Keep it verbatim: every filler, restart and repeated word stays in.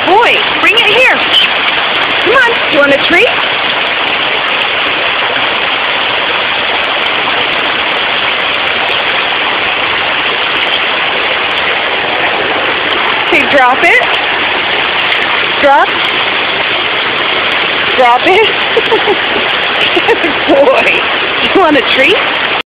boy. Bring it here. Come on. You want a treat? Okay, drop it. Drop. Drop it. Boy. You want a treat?